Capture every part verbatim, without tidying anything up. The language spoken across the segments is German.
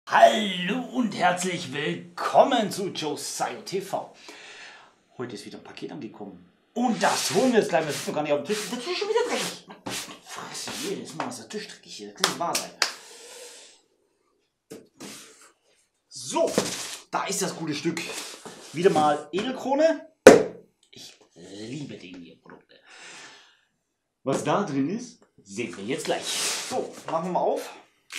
Hallo und herzlich willkommen zu Josiah T V. Heute ist wieder ein Paket angekommen. Und das holen wir jetzt gleich mal. Das ist noch gar nicht auf dem Tisch. Der Tisch ist schon wieder dreckig. Fresse, jedes Mal ist der Tisch dreckig hier. Das kann nicht wahr sein. So, da ist das gute Stück. Wieder mal Edelkrone. Ich liebe die hier Produkte. Was da drin ist, sehen wir jetzt gleich. So, machen wir mal auf.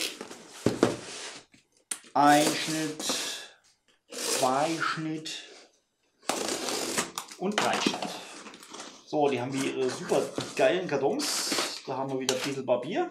Ein Schnitt, zwei Schnitt und drei Schnitt. So, die haben wir ihre super geilen Kartons. Da haben wir wieder ein bisschen Papier.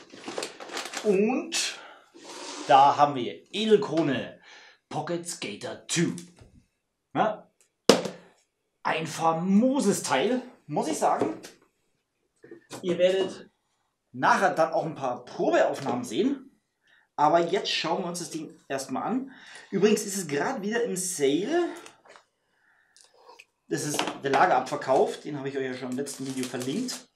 Und da haben wir Edelkrone Pocket Skater zwei. Ja? Ein famoses Teil, muss ich sagen. Ihr werdet nachher dann auch ein paar Probeaufnahmen sehen. Aber jetzt schauen wir uns das Ding erstmal an. Übrigens ist es gerade wieder im Sale. Das ist der Lagerabverkauf. Den habe ich euch ja schon im letzten Video verlinkt.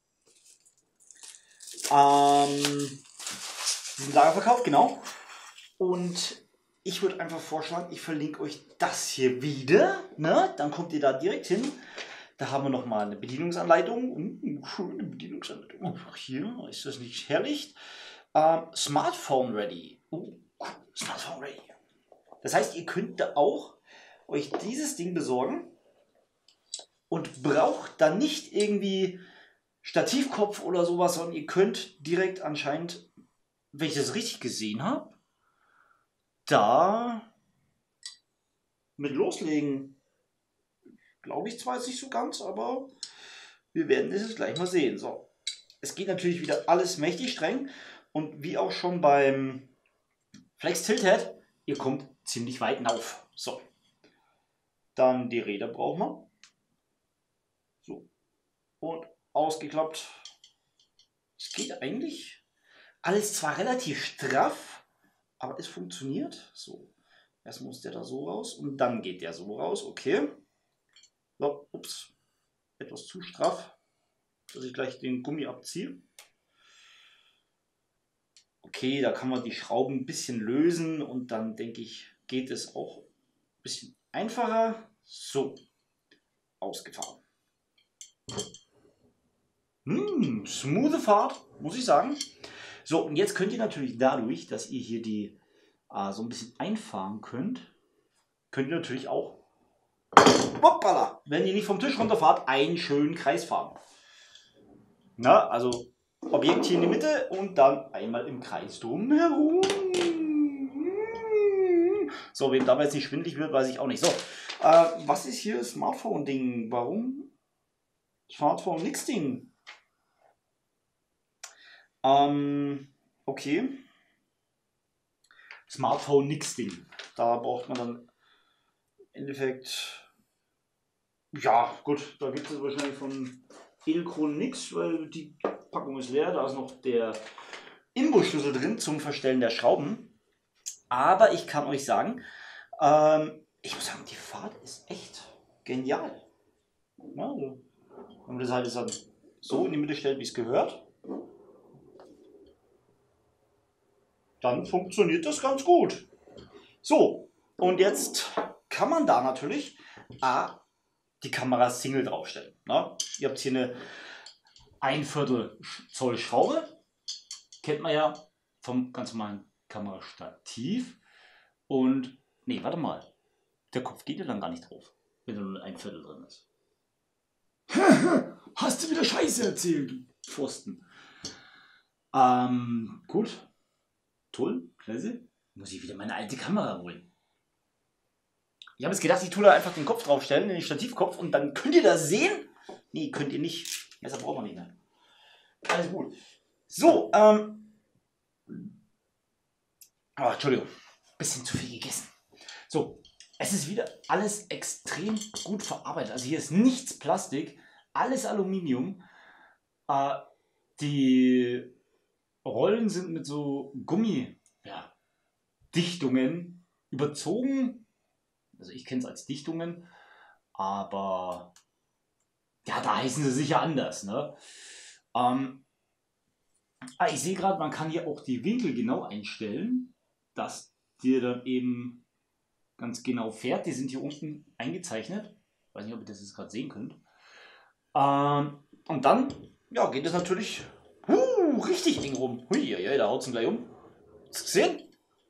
Ähm, diesen Lagerverkauf, genau. Und ich würde einfach vorschlagen, ich verlinke euch das hier wieder. Ne? Dann kommt ihr da direkt hin. Da haben wir nochmal eine Bedienungsanleitung. Uh, schöne Bedienungsanleitung. Oh, hier ist das nicht herrlich. Uh, Smartphone ready. Uh, Smartphone ready. Das heißt, ihr könnt da auch euch dieses Ding besorgen und braucht dann nicht irgendwie Stativkopf oder sowas, sondern ihr könnt direkt anscheinend, wenn ich das richtig gesehen habe, da mit loslegen. Glaube ich zwar jetzt nicht so ganz, aber wir werden das jetzt gleich mal sehen. So, es geht natürlich wieder alles mächtig streng. Und wie auch schon beim Flex Tilthead, ihr kommt ziemlich weit hinauf. So. Dann die Räder brauchen wir. So. Und ausgeklappt. Es geht eigentlich alles zwar relativ straff, aber es funktioniert. So. Erst muss der da so raus und dann geht der so raus. Okay. So, ups. Etwas zu straff, dass ich gleich den Gummi abziehe. Okay, da kann man die Schrauben ein bisschen lösen und dann denke ich, geht es auch ein bisschen einfacher. So, ausgefahren. Hm, smoothe Fahrt, muss ich sagen. So, und jetzt könnt ihr natürlich dadurch, dass ihr hier die äh, so ein bisschen einfahren könnt, könnt ihr natürlich auch, hoppala, wenn ihr nicht vom Tisch runterfahrt, einen schönen Kreis fahren. Na, also Objekt hier in die Mitte und dann einmal im Kreis drumherum. So, wem dabei jetzt nicht schwindelig wird, weiß ich auch nicht. So, äh, was ist hier Smartphone-Ding? Warum Smartphone nix Ding? Ähm, okay. Smartphone nix Ding. Da braucht man dann im Endeffekt, ja gut, da gibt es wahrscheinlich von Edelkrone nix, weil die Packung ist leer, da ist noch der Imbusschlüssel drin zum Verstellen der Schrauben. Aber ich kann euch sagen, ähm, ich muss sagen, die Fahrt ist echt genial. Ja, also, wenn man das halt dann so in die Mitte stellt, wie es gehört, dann funktioniert das ganz gut. So, und jetzt kann man da natürlich A, die Kamera Single draufstellen. Ne? Ihr habt hier eine ein Viertel Zoll Schraube, kennt man ja vom ganz normalen Kamerastativ. Und, nee, warte mal, der Kopf geht ja dann gar nicht drauf, wenn da nur ein Viertel drin ist. Hast du wieder Scheiße erzählt, du Pfosten. Ähm, gut, toll, klasse. Muss ich wieder meine alte Kamera holen. Ich habe jetzt gedacht, ich tue da einfach den Kopf draufstellen, den Stativkopf, und dann könnt ihr das sehen. Nee, könnt ihr nicht. Messer braucht man nicht mehr. Alles gut. So, ähm. Oh, Entschuldigung. Bisschen zu viel gegessen. So, es ist wieder alles extrem gut verarbeitet. Also hier ist nichts Plastik, alles Aluminium. Äh, die Rollen sind mit so Gummi-Dichtungen überzogen. Also ich kenne es als Dichtungen, aber ja, da heißen sie sicher anders. Ne? Ähm, ah, ich sehe gerade, man kann hier auch die Winkel genau einstellen, dass die er dann eben ganz genau fährt. Die sind hier unten eingezeichnet. Ich weiß nicht, ob ihr das jetzt gerade sehen könnt. Ähm, und dann ja, geht es natürlich uh, richtig eng rum. Hui, ja, da haut es ihn gleich um. Hast du gesehen?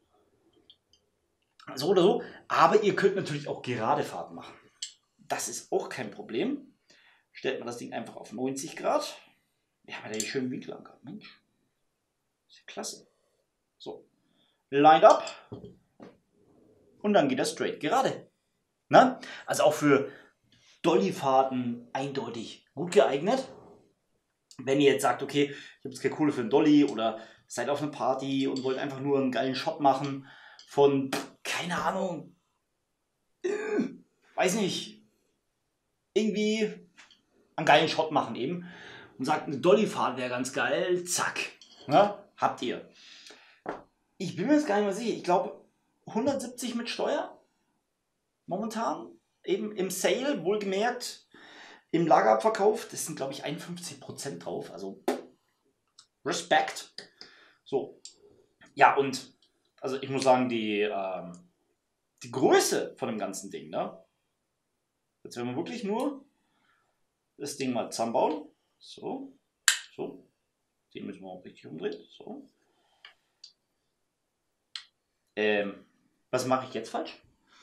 So oder so. Aber ihr könnt natürlich auch gerade Fahrten machen. Das ist auch kein Problem. Stellt man das Ding einfach auf neunzig Grad. Wir haben ja die schönen Winkelanker. Mensch. Ist ja klasse. So. Lined up. Und dann geht das straight gerade. Na? Also auch für Dolly-Fahrten eindeutig gut geeignet. Wenn ihr jetzt sagt, okay, ich habe jetzt keine Kohle für einen Dolly oder seid auf einer Party und wollt einfach nur einen geilen Shot machen von, keine Ahnung, äh, weiß nicht, irgendwie einen geilen Shot machen eben und sagt, eine Dolly-Fahrt wäre ganz geil, zack, ja, habt ihr. Ich bin mir jetzt gar nicht mehr sicher, ich glaube hundertsiebzig mit Steuer momentan, eben im Sale, wohlgemerkt, im Lagerabverkauf, das sind glaube ich einundfünfzig Prozent drauf, also Respekt. So, ja und, also ich muss sagen, die, ähm, die Größe von dem ganzen Ding, ne? Jetzt werden wir wirklich nur das Ding mal zusammenbauen. So, so. Den müssen wir auch richtig umdrehen. So. Ähm, was mache ich jetzt falsch?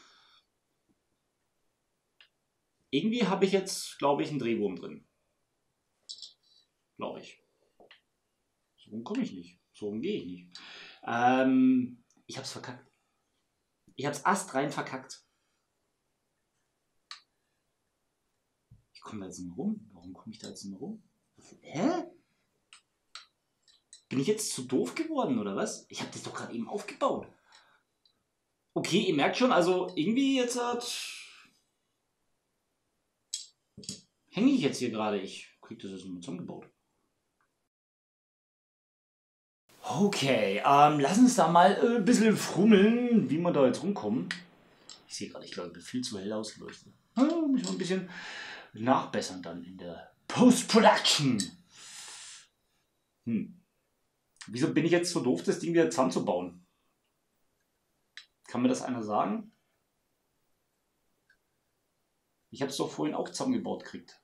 Irgendwie habe ich jetzt, glaube ich, einen Drehwurm drin. Glaube ich. So rum komme ich nicht. So rum gehe ich nicht. Ähm, ich habe es verkackt. Ich habe es astrein verkackt. Ich komme da jetzt nicht rum. Warum komme ich da jetzt nicht rum? Hä? Bin ich jetzt zu doof geworden oder was? Ich habe das doch gerade eben aufgebaut. Okay, ihr merkt schon, also irgendwie jetzt hat... hänge ich jetzt hier gerade. Ich kriege das jetzt mal zusammengebaut. Okay, ähm, lass uns da mal äh, ein bisschen frummeln, wie wir da jetzt rumkommen. Ich sehe gerade, ich glaube, ich bin viel zu hell ausgeleuchtet. Ja, muss man ein bisschen nachbessern dann in der Post-Production. Hm. Wieso bin ich jetzt so doof, das Ding wieder zusammenzubauen? Kann mir das einer sagen? Ich habe es doch vorhin auch zusammengebaut gekriegt.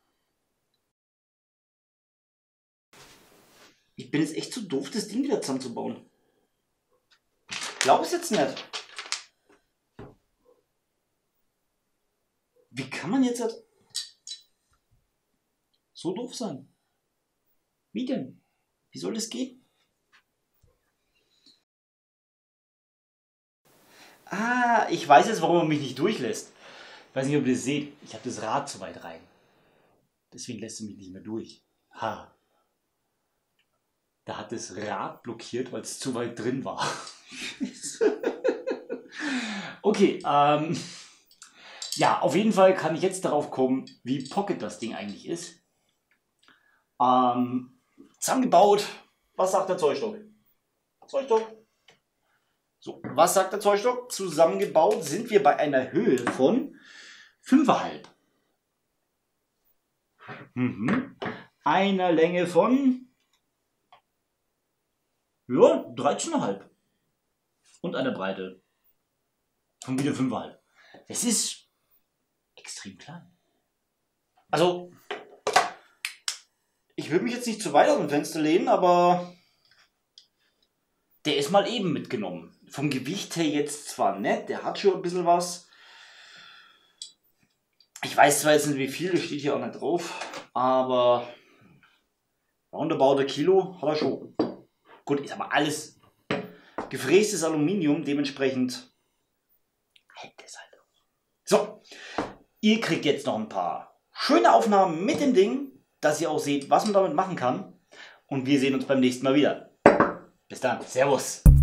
Ich bin jetzt echt zu doof, das Ding wieder zusammenzubauen. Ich glaube es jetzt nicht. Wie kann man jetzt halt so doof sein? Wie denn? Wie soll das gehen? Ah, ich weiß jetzt, warum er mich nicht durchlässt. Ich weiß nicht, ob ihr das seht. Ich habe das Rad zu weit rein. Deswegen lässt er mich nicht mehr durch. Ha. Da hat das Rad blockiert, weil es zu weit drin war. Okay, ähm... ja, auf jeden Fall kann ich jetzt darauf kommen, wie Pocket das Ding eigentlich ist. Ähm, zusammengebaut. Was sagt der Zollstock? Zollstock. So, was sagt der Zollstock? Zusammengebaut sind wir bei einer Höhe von fünf Komma fünf. Mhm. Einer Länge von ja, dreizehn Komma fünf. Und einer Breite von wieder fünf Komma fünf. Das ist extrem klein. Also, ich würde mich jetzt nicht zu weit aus dem Fenster lehnen, aber der ist mal eben mitgenommen. Vom Gewicht her jetzt zwar nett, der hat schon ein bisschen was. Ich weiß zwar jetzt nicht wie viel, das steht hier auch nicht drauf, aber roundabout ein Kilo hat er schon. Gut, ist aber alles gefrästes Aluminium, dementsprechend hält es halt auch. So, ihr kriegt jetzt noch ein paar schöne Aufnahmen mit dem Ding, dass ihr auch seht, was man damit machen kann. Und wir sehen uns beim nächsten Mal wieder. Bis dann. Servus.